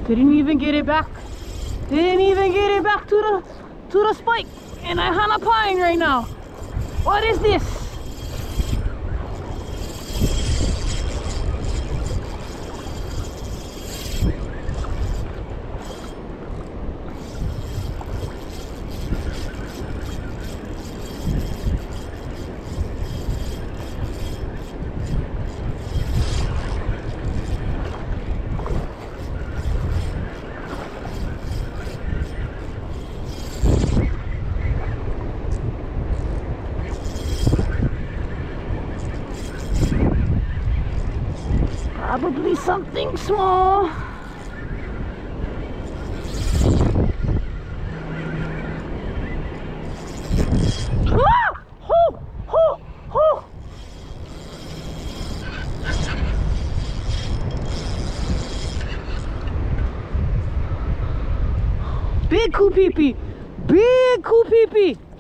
Didn't even get it back. Didn't even get it back to the spike. And I'm hanapaying right now. What is this? Probably something small. Ah! Ho! Ho! Ho! Big kupee. Big kupee.